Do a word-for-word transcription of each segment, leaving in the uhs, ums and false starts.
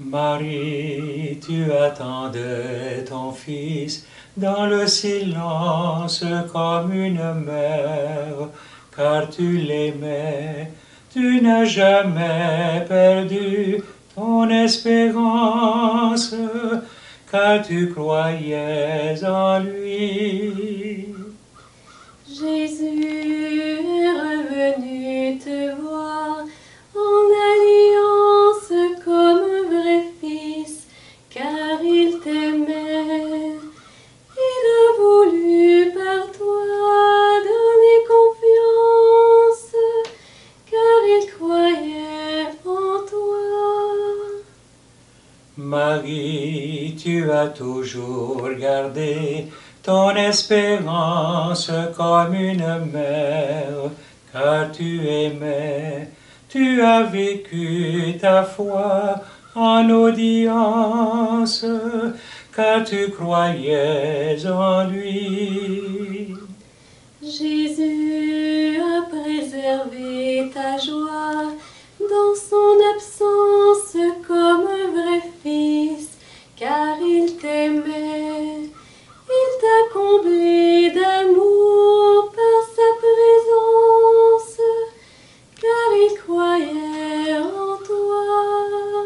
Marie, tu attendais ton fils dans le silence comme une mère, car tu l'aimais, tu n'as jamais perdu ton espérance, car tu croyais en lui. Jésus est revenu te voir en alliance comme un vrai fils, car il t'aimait. Il a voulu par toi donner confiance, car il croyait en toi. Marie, tu as toujours gardé ton espérance comme une mère, car tu aimais, tu as vécu ta foi en audience, car tu croyais en lui. Jésus a préservé ta joie dans son absence comme un vrai fils, car il t'aimait. Il t'a comblé d'amour par sa présence, car il croyait en toi.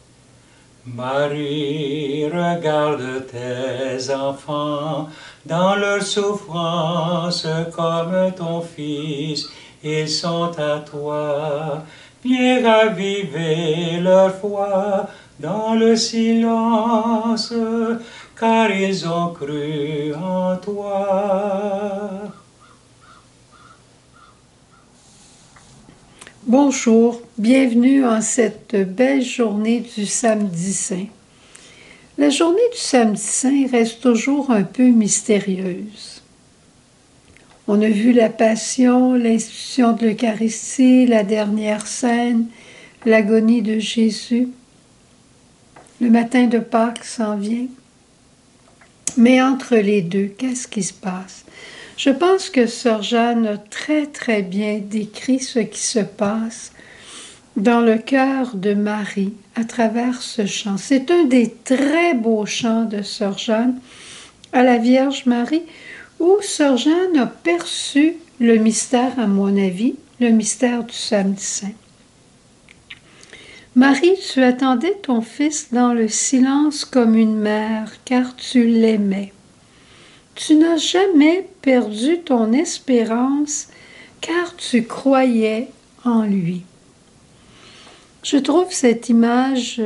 Marie, regarde tes enfants dans leur souffrance comme ton fils, ils sont à toi. Viens raviver leur foi dans le silence, car ils ont cru en toi. Bonjour, bienvenue en cette belle journée du Samedi Saint. La journée du Samedi Saint reste toujours un peu mystérieuse. On a vu la Passion, l'institution de l'Eucharistie, la dernière scène, l'agonie de Jésus. Le matin de Pâques s'en vient. Mais entre les deux, qu'est-ce qui se passe? Je pense que Sœur Jeanne a très très bien décrit ce qui se passe dans le cœur de Marie à travers ce chant. C'est un des très beaux chants de Sœur Jeanne à la Vierge Marie où Sœur Jeanne a perçu le mystère, à mon avis, le mystère du Samedi Saint. Marie, tu attendais ton fils dans le silence comme une mère, car tu l'aimais. Tu n'as jamais perdu ton espérance, car tu croyais en lui. Je trouve cette image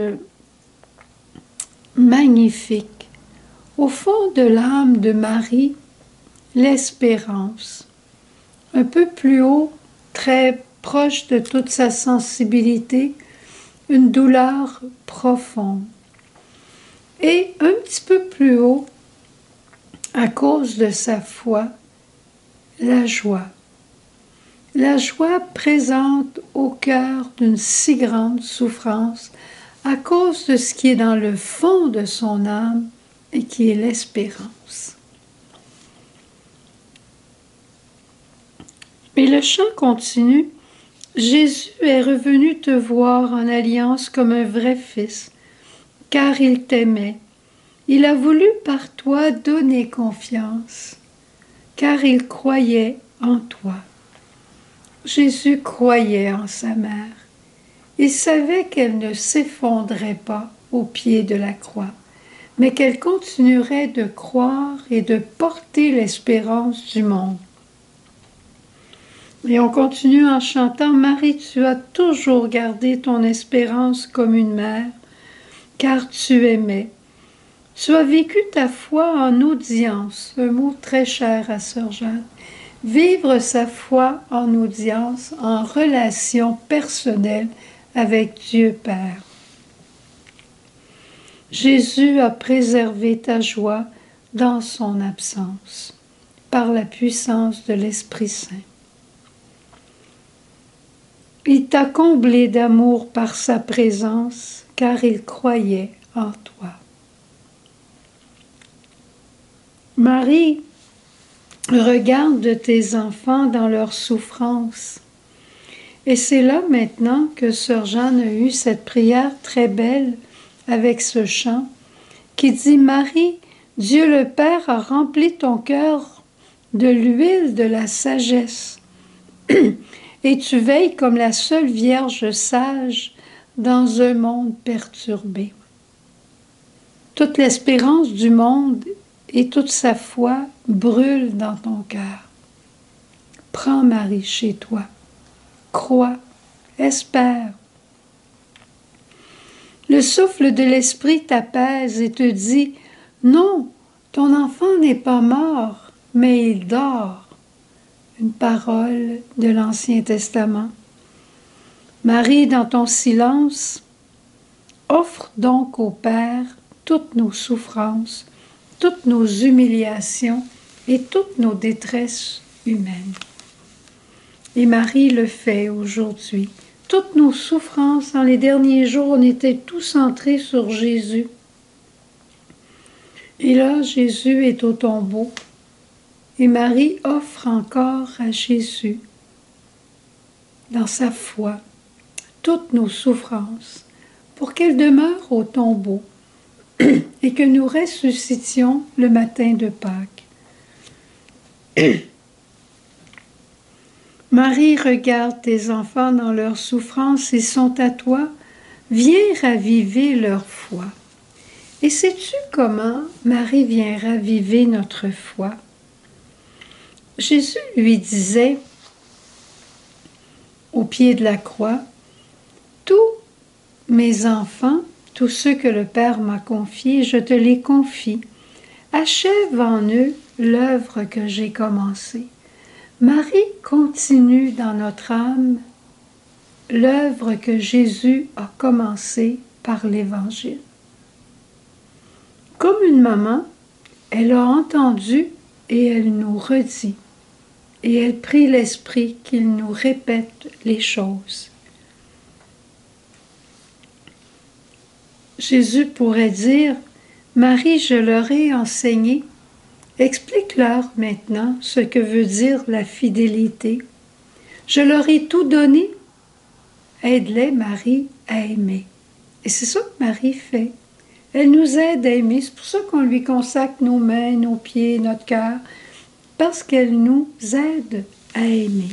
magnifique. Au fond de l'âme de Marie, l'espérance. Un peu plus haut, très proche de toute sa sensibilité, une douleur profonde. Et un petit peu plus haut, à cause de sa foi, la joie. La joie présente au cœur d'une si grande souffrance à cause de ce qui est dans le fond de son âme et qui est l'espérance. Et le chant continue. Jésus est revenu te voir en alliance comme un vrai fils, car il t'aimait. Il a voulu par toi donner confiance, car il croyait en toi. Jésus croyait en sa mère. Il savait qu'elle ne s'effondrait pas au pied de la croix, mais qu'elle continuerait de croire et de porter l'espérance du monde. Et on continue en chantant « Marie, tu as toujours gardé ton espérance comme une mère, car tu aimais. Tu as vécu ta foi en audience, un mot très cher à Sœur Jeanne. Vivre sa foi en audience, en relation personnelle avec Dieu Père. Jésus a préservé ta joie dans son absence, par la puissance de l'Esprit Saint. Il t'a comblé d'amour par sa présence, car il croyait en toi. Marie, regarde tes enfants dans leur souffrance. Et c'est là maintenant que Sœur Jeanne a eu cette prière très belle avec ce chant qui dit « Marie, Dieu le Père a rempli ton cœur de l'huile de la sagesse, et tu veilles comme la seule Vierge sage dans un monde perturbé. Toute l'espérance du monde et toute sa foi brûlent dans ton cœur. Prends Marie chez toi, crois, espère. Le souffle de l'Esprit t'apaise et te dit « Non, ton enfant n'est pas mort, mais il dort. » Une parole de l'Ancien Testament. Marie, dans ton silence, offre donc au Père toutes nos souffrances, toutes nos humiliations et toutes nos détresses humaines. Et Marie le fait aujourd'hui. Toutes nos souffrances, dans les derniers jours, on était tous centrés sur Jésus. Et là, Jésus est au tombeau. Et Marie offre encore à Jésus, dans sa foi, toutes nos souffrances, pour qu'elles demeurent au tombeau et que nous ressuscitions le matin de Pâques. Marie, regarde tes enfants dans leur souffrance, ils sont à toi, viens raviver leur foi. Et sais-tu comment Marie vient raviver notre foi? Jésus lui disait, au pied de la croix, « Tous mes enfants, tous ceux que le Père m'a confiés, je te les confie. Achève en eux l'œuvre que j'ai commencée. » Marie continue dans notre âme l'œuvre que Jésus a commencée par l'Évangile. Comme une maman, elle a entendu et elle nous redit. Et elle prie l'Esprit qu'il nous répète les choses. Jésus pourrait dire, « Marie, je leur ai enseigné. Explique-leur maintenant ce que veut dire la fidélité. Je leur ai tout donné. Aide-les, Marie, à aimer. » Et c'est ça que Marie fait. Elle nous aide à aimer. C'est pour ça qu'on lui consacre nos mains, nos pieds, notre cœur, parce qu'elle nous aide à aimer.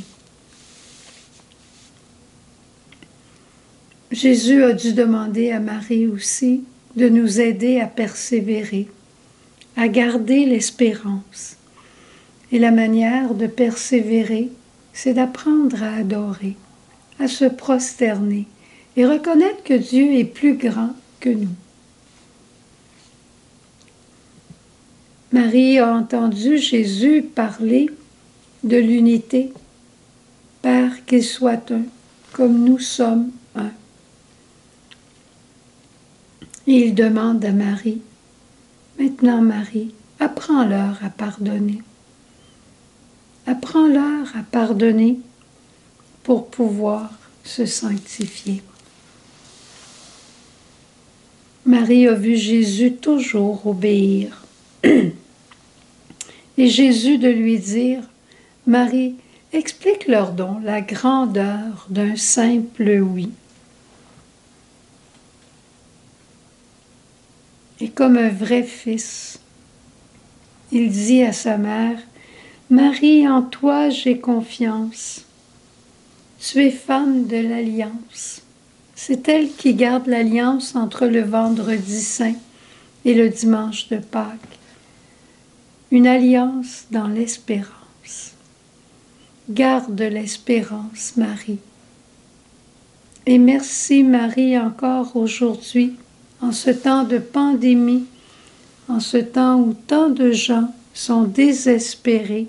Jésus a dû demander à Marie aussi de nous aider à persévérer, à garder l'espérance. Et la manière de persévérer, c'est d'apprendre à adorer, à se prosterner et reconnaître que Dieu est plus grand que nous. Marie a entendu Jésus parler de l'unité. Père, qu'il soit un, comme nous sommes un. Et il demande à Marie, maintenant Marie, apprends-leur à pardonner. Apprends-leur à pardonner pour pouvoir se sanctifier. Marie a vu Jésus toujours obéir. Et Jésus de lui dire, « Marie, explique-leur donc la grandeur d'un simple oui. » Et comme un vrai fils, il dit à sa mère, « Marie, en toi j'ai confiance. Tu es femme de l'Alliance. » C'est elle qui garde l'alliance entre le vendredi saint et le dimanche de Pâques. Une alliance dans l'espérance. Garde l'espérance, Marie. Et merci, Marie, encore aujourd'hui, en ce temps de pandémie, en ce temps où tant de gens sont désespérés.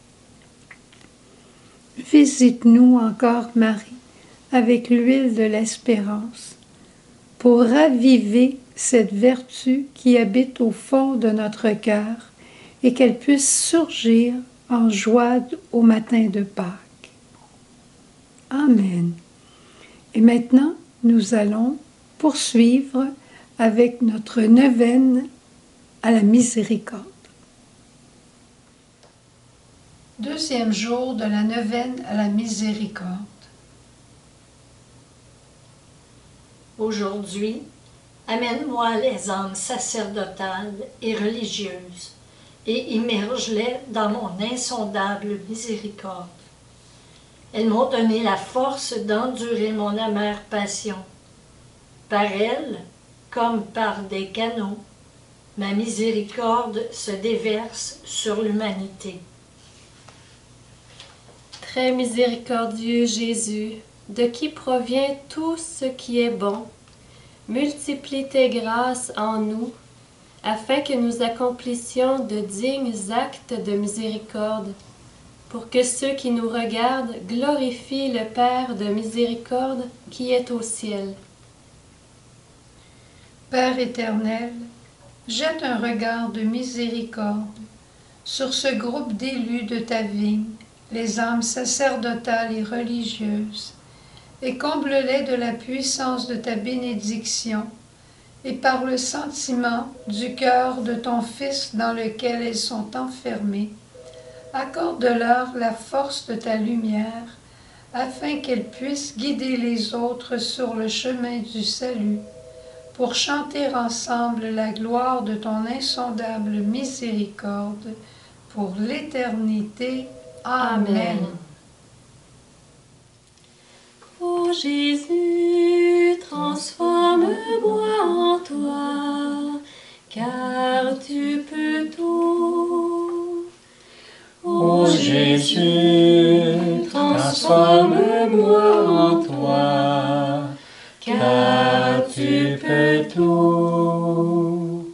Visite-nous encore, Marie, avec l'huile de l'espérance, pour raviver cette vertu qui habite au fond de notre cœur et qu'elle puisse surgir en joie au matin de Pâques. Amen. Et maintenant, nous allons poursuivre avec notre neuvaine à la miséricorde. Deuxième jour de la neuvaine à la miséricorde. Aujourd'hui, Amène-moi les âmes sacerdotales et religieuses, et immerge-les dans mon insondable miséricorde. Elles m'ont donné la force d'endurer mon amère passion. Par elles, comme par des canaux, ma miséricorde se déverse sur l'humanité. Très miséricordieux Jésus, de qui provient tout ce qui est bon, multiplie tes grâces en nous, afin que nous accomplissions de dignes actes de miséricorde, pour que ceux qui nous regardent glorifient le Père de miséricorde qui est au ciel. Père éternel, jette un regard de miséricorde sur ce groupe d'élus de ta vigne, les âmes sacerdotales et religieuses, et comble-les de la puissance de ta bénédiction, et par le sentiment du cœur de ton Fils dans lequel elles sont enfermées, accorde-leur la force de ta lumière, afin qu'elles puissent guider les autres sur le chemin du salut, pour chanter ensemble la gloire de ton insondable miséricorde, pour l'éternité. Amen. Ô Jésus, transforme-moi en toi, car tu peux tout. Ô Jésus, transforme-moi en toi, car tu peux tout.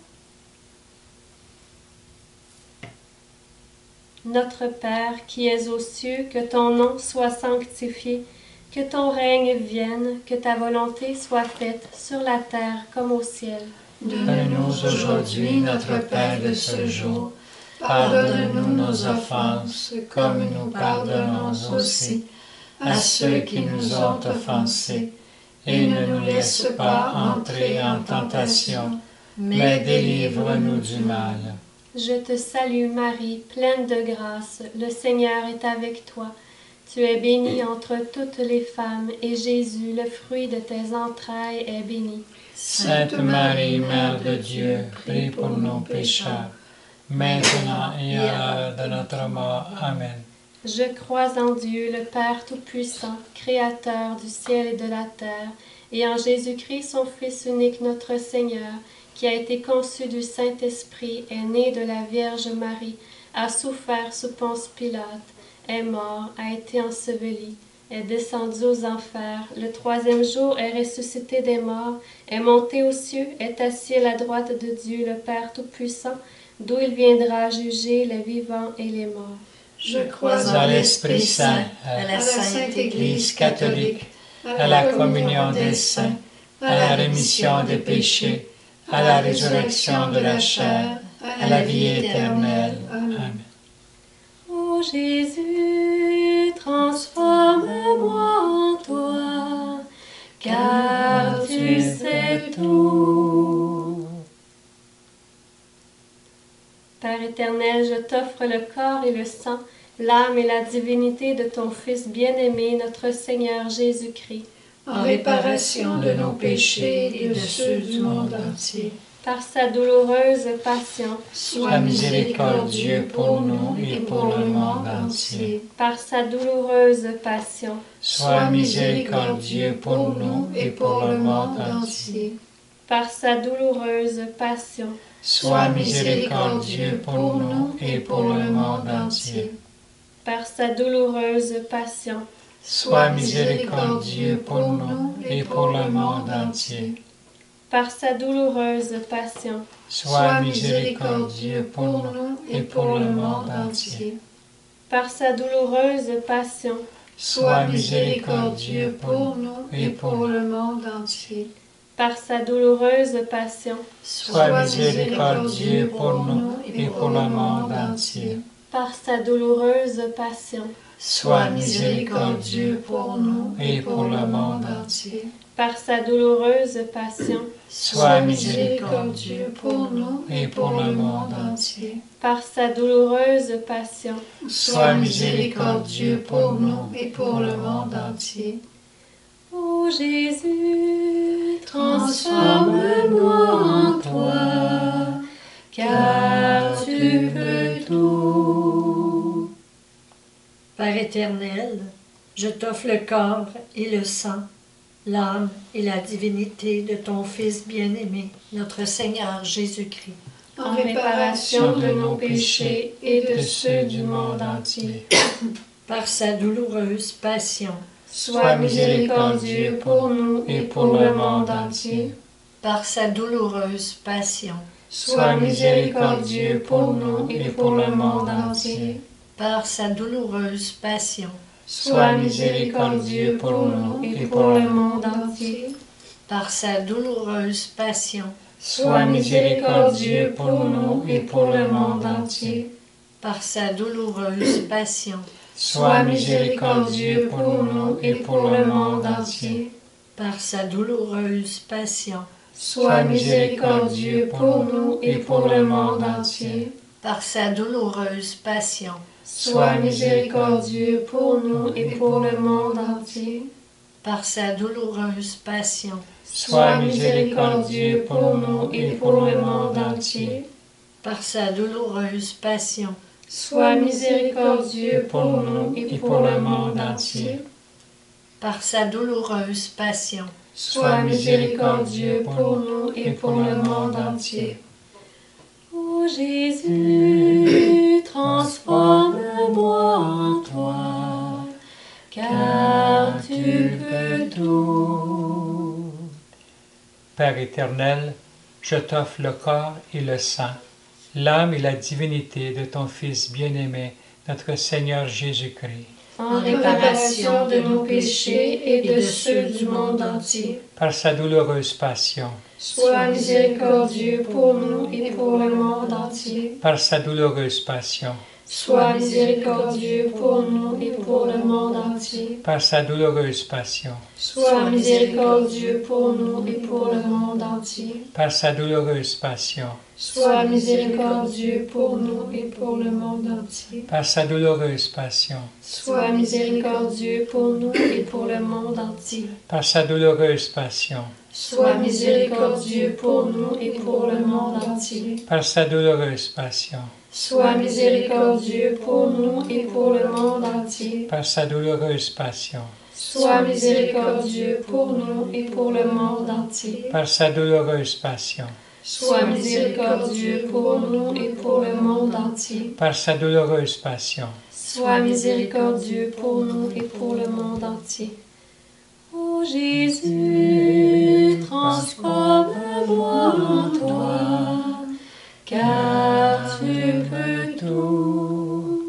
Notre Père qui es aux cieux, que ton nom soit sanctifié, que ton règne vienne, que ta volonté soit faite sur la terre comme au ciel. Donne-nous aujourd'hui notre pain de ce jour. Pardonne-nous nos offenses, comme nous pardonnons aussi à ceux qui nous ont offensés. Et ne nous laisse pas entrer en tentation, mais délivre-nous du mal. Je te salue Marie, pleine de grâce, le Seigneur est avec toi. Tu es bénie entre toutes les femmes, et Jésus, le fruit de tes entrailles, est béni. Sainte Marie, Mère de Dieu, prie pour nos pécheurs, maintenant et à l'heure de notre mort. Amen. Je crois en Dieu, le Père Tout-Puissant, Créateur du ciel et de la terre, et en Jésus-Christ, son Fils unique, notre Seigneur, qui a été conçu du Saint-Esprit, est né de la Vierge Marie, a souffert sous Ponce Pilate, est mort, a été enseveli, est descendu aux enfers, le troisième jour est ressuscité des morts, est monté aux cieux, est assis à la droite de Dieu, le Père Tout-Puissant, d'où il viendra juger les vivants et les morts. Je crois En l'Esprit Saint, à la Sainte Église catholique, à la communion des saints, à la rémission des péchés, à la résurrection de la chair, à la vie éternelle. Amen. Ô Jésus, transforme-moi en toi, car tu sais tout. Père éternel, je t'offre le corps et le sang, l'âme et la divinité de ton Fils bien-aimé, notre Seigneur Jésus-Christ, en réparation de nos péchés et de ceux du monde entier. Par sa douloureuse passion, Sois miséricordieux pour nous et pour le monde entier. Par sa douloureuse passion, Sois miséricordieux pour nous et pour le monde entier. Par sa douloureuse passion, Sois miséricordieux pour nous et pour le monde entier. Par sa douloureuse passion, Sois miséricordieux pour nous et pour le monde entier. Par sa douloureuse passion, Sois miséricordieux pour nous et pour le monde entier. Par sa douloureuse passion, Sois miséricordieux pour nous et pour le monde entier. Par sa douloureuse passion, Sois miséricordieux pour nous et pour le monde entier. Par sa douloureuse passion, Sois miséricordieux pour nous et pour le monde entier. Par sa douloureuse passion, Sois miséricordieux pour nous et pour le monde entier. Par sa douloureuse passion, Sois miséricordieux pour nous et pour le monde entier. Ô Jésus, transforme-moi en toi, car tu peux tout. Père éternel, je t'offre le corps et le sang, l'âme et la divinité de ton Fils bien-aimé, notre Seigneur Jésus-Christ, en réparation de nos péchés et de ceux du monde entier. par sa douloureuse passion, Sois miséricordieux pour nous et pour le monde entier. par sa douloureuse passion, Sois miséricordieux pour nous et pour le monde entier. par sa douloureuse passion, Sois miséricordieux pour nous et pour le monde entier. par sa douloureuse passion, Sois miséricordieux pour nous et pour le monde entier. par sa douloureuse passion, Sois miséricordieux pour nous et pour le monde entier. par sa douloureuse passion, Sois miséricordieux pour nous et pour le monde entier. par sa douloureuse passion, Sois miséricordieux pour nous et pour le monde entier. par sa douloureuse passion, Sois miséricordieux pour nous et pour le monde entier. par sa douloureuse passion, Sois miséricordieux pour nous et pour le monde entier. par sa douloureuse passion, Sois miséricordieux pour nous et pour le monde entier. Ô Jésus, transforme-moi en toi, car tu peux tout. Père éternel, je t'offre le corps et le sang, l'âme et la divinité de ton Fils bien-aimé, notre Seigneur Jésus-Christ, En réparation de nos péchés et de ceux du monde entier. par sa douloureuse passion, Sois miséricordieux pour nous et pour le monde entier. par sa douloureuse passion, Sois miséricordieux pour nous et pour le monde entier. par sa douloureuse passion, Sois miséricordieux pour nous et pour le monde entier. par sa douloureuse passion, Sois miséricordieux pour nous et pour le monde entier. par sa douloureuse passion, Sois miséricordieux pour nous et pour le monde entier. par sa douloureuse passion, Sois miséricordieux pour nous et pour le monde entier. par sa douloureuse passion, Sois miséricordieux pour nous et pour le monde entier. par sa douloureuse passion, Sois miséricordieux pour nous et pour le monde entier. par sa douloureuse passion, Sois miséricordieux pour nous et pour le monde entier. par sa douloureuse passion, Sois miséricordieux pour nous et pour le monde entier. Ô Jésus, transforme-moi en toi, car tu peux tout.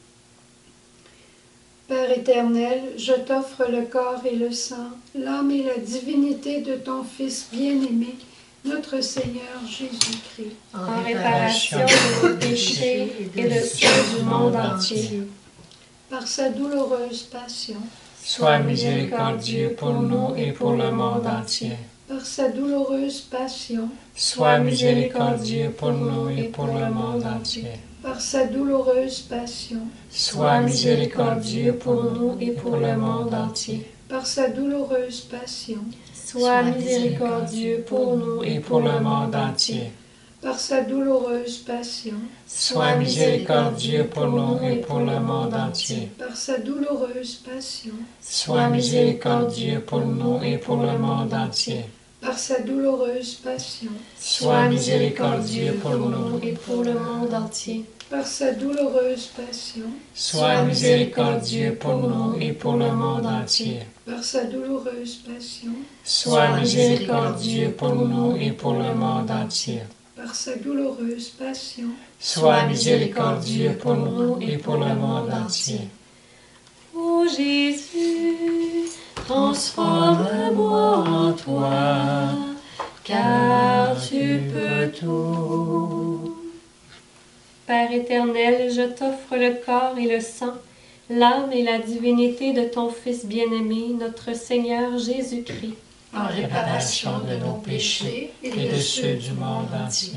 Père éternel, je t'offre le corps et le sang, l'âme et la divinité de ton Fils bien-aimé, notre Seigneur Jésus-Christ, En réparation de nos péchés et de ceux du monde entier. par sa douloureuse passion, sois miséricordieux pour nous et pour le monde entier. par sa douloureuse passion, Sois miséricordieux pour nous et pour le monde entier. par sa douloureuse passion, Sois miséricordieux pour nous et pour le monde entier. par sa douloureuse passion, Sois miséricordieux pour nous Et pour le monde entier. par sa douloureuse passion, Sois miséricordieux pour nous et pour le monde entier. par sa douloureuse passion, Sois miséricordieux pour nous et pour le monde entier. par sa douloureuse passion, Sois miséricordieux pour nous et pour le monde entier. par sa douloureuse passion, Sois miséricordieux pour nous et pour le monde entier. par sa douloureuse passion, Sois miséricordieux pour nous et pour le monde entier. par sa douloureuse passion, Sois miséricordieux pour nous et pour le monde entier. Ô Jésus, transforme-moi en toi, car tu peux tout. Père éternel, je t'offre le corps et le sang, l'âme et la divinité de ton Fils bien-aimé, notre Seigneur Jésus-Christ, en réparation de nos péchés Et de ceux du monde entier.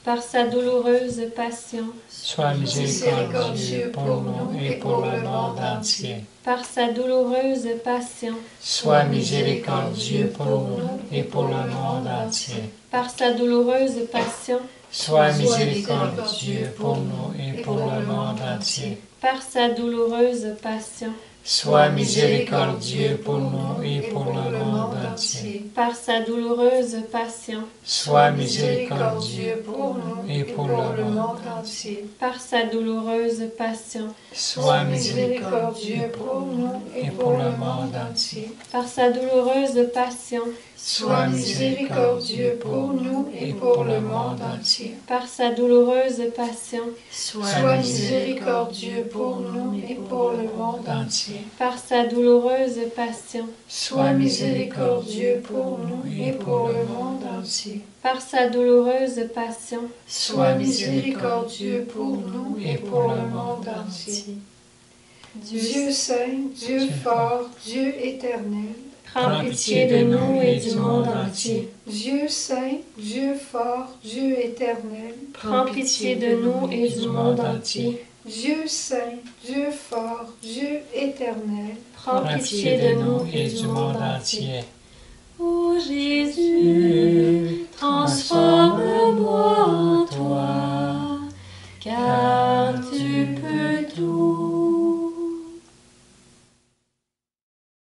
par sa douloureuse passion, sois miséricordieux pour nous et pour le monde entier. par sa douloureuse passion, Sois miséricordieux pour nous et pour le monde entier. par sa douloureuse passion, Sois miséricordieux pour nous et pour le monde entier. par sa douloureuse passion, Sois miséricordieux pour nous et pour le monde entier. par sa douloureuse passion, Sois miséricordieux pour nous et pour le monde entier. par sa douloureuse passion, Sois miséricordieux pour nous et pour le monde entier. par sa douloureuse passion, Sois miséricordieux pour nous et pour le monde entier. par sa douloureuse passion, Sois miséricordieux pour nous et pour le monde entier. par sa douloureuse passion, Sois miséricordieux pour nous et pour le monde entier. par sa douloureuse passion, Sois miséricordieux pour nous et pour le monde entier. Dieu saint, Dieu fort, Dieu éternel, prends pitié de nous et du monde entier. Dieu saint, Dieu fort, Dieu éternel, Prends pitié de nous et du monde entier. Dieu saint, Dieu fort, Dieu éternel, Prends pitié de nous et du monde entier. Ô Jésus, transforme